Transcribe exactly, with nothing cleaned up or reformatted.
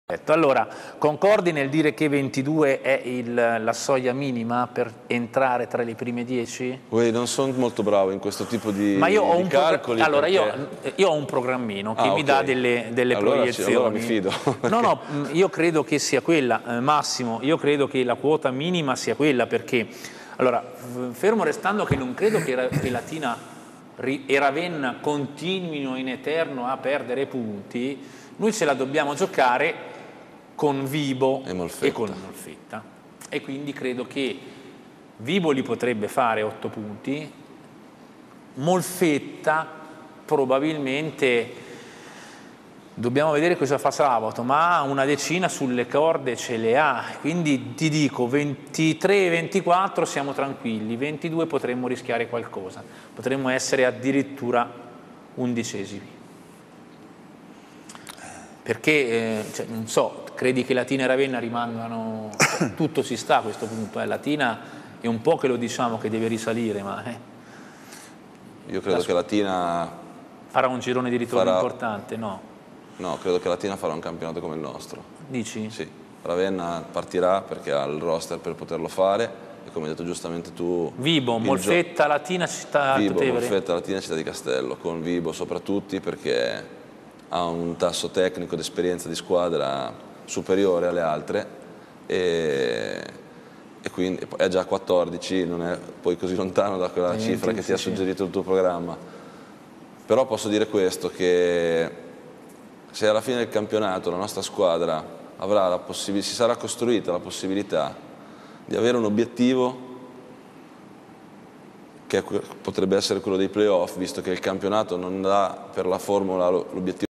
Allora, concordi nel dire che ventidue è il, la soglia minima per entrare tra le prime dieci? Uè, non sono molto bravo in questo tipo di, Ma io ho di un calcoli. allora perché... io, io ho un programmino che ah, mi okay. dà delle, delle allora proiezioni. Ci, allora mi fido. No, no, io credo che sia quella, eh, Massimo, io credo che la quota minima sia quella perché, allora, fermo restando che non credo che, che Latina e Ravenna continuino in eterno a perdere punti, noi ce la dobbiamo giocare con Vibo e, e con Molfetta, e quindi credo che Vibo li potrebbe fare otto punti, Molfetta probabilmente dobbiamo vedere cosa fa sabato, ma una decina sulle corde ce le ha, quindi ti dico ventitré ventiquattro siamo tranquilli, ventidue potremmo rischiare qualcosa, potremmo essere addirittura undicesimi. Perché, eh, cioè, non so, credi che Latina e Ravenna rimangano, cioè, tutto si sta a questo punto, eh. Latina è un po' che lo diciamo che deve risalire, ma eh. io credo La che Latina farà un girone di ritorno farà... importante, no? No, credo che Latina farà un campionato come il nostro. Dici? Sì, Ravenna partirà perché ha il roster per poterlo fare e come hai detto giustamente tu... Vibo, Molfetta, Latina, Città Vibo, Tevere. Molfetta, Latina, Città di Castello, con Vibo soprattutto perché ha un tasso tecnico di esperienza di squadra superiore alle altre e, e quindi è già a quattordici, non è poi così lontano da quella cifra che ti ha suggerito il tuo programma. Però posso dire questo, che se alla fine del campionato la nostra squadra avrà la possibilità, si sarà costruita la possibilità di avere un obiettivo che potrebbe essere quello dei playoff, visto che il campionato non dà per la formula l'obiettivo